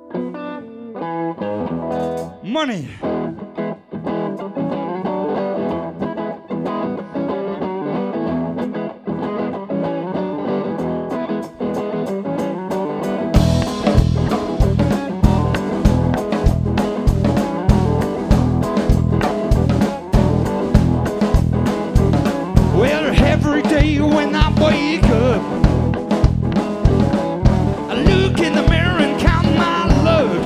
Money. Well, every day when I wake up, I look in the mirror and count my load.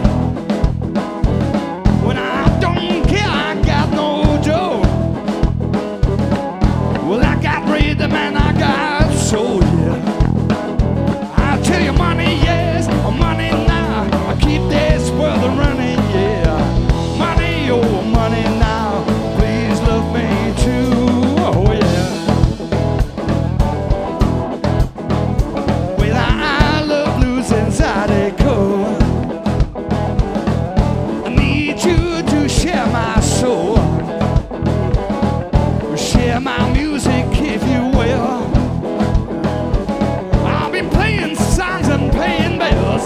When I don't care, I got no dough. Well, I got rhythm and I got soul, yeah. I tell you, money, yes, money now. I keep this world running, yeah. Money, oh, money now. Please love me too, oh, yeah. Inside a core, I need you to share my soul, share my music if you will. I'll be playing songs and paying bills.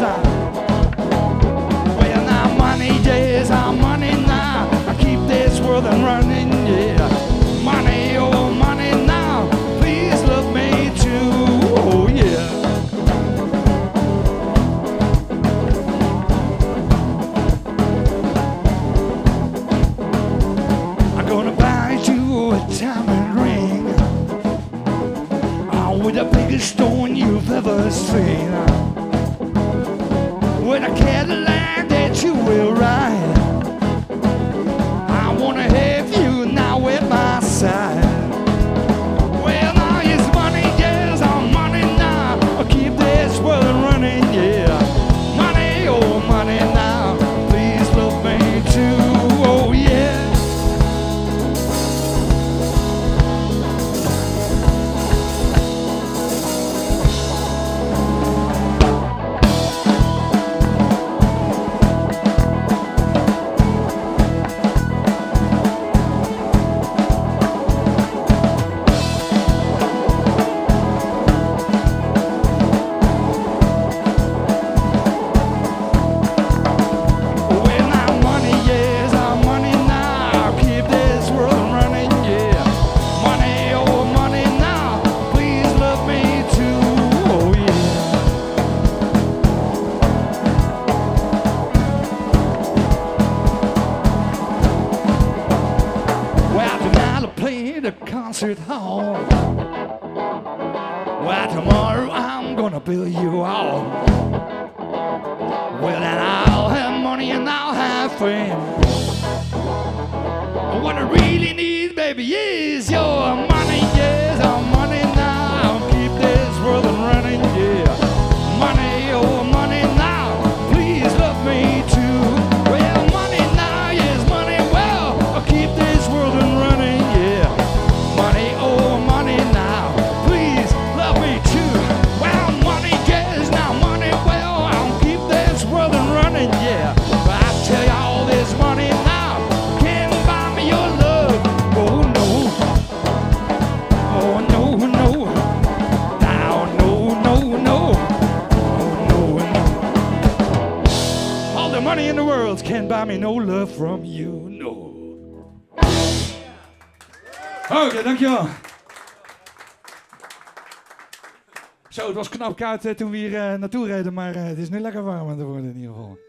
Well, now money, yes, I'm money now. I keep this world running, yeah. Money, oh, money now. Please love me too, oh, yeah. Diamond ring, oh, with the biggest stone you've ever seen, with a Cadillac that you will ride. I wanna have you now at my side. Well, now it's money, yes, I'm money now. I'll keep this world running, yeah. Money, oh, money now. Please love me too, oh, yeah. The concert hall. Well, tomorrow I'm gonna bill you all. Well, then I'll have money and I'll have fame. What I really need, baby, is your money. Yes, I'm money now. I'll keep this world running, yeah. Money, oh, money now. Please love me too. Well, money now, yes, money. Well, I'll keep this world running, yeah. Money, oh, money now. Please love me too. Well, money, yes, now money. Well, I'll keep this world running, yeah. But I tell you, all this money now can't buy me your love. Oh no, oh no, no. Now, no, no, no. Oh no, no. All the money in the world can't buy me no love from you, no. Oké, dankjewel. Zo, het was knap koud toen we hier naartoe reden, maar het is nu lekker warm aan het worden in ieder geval.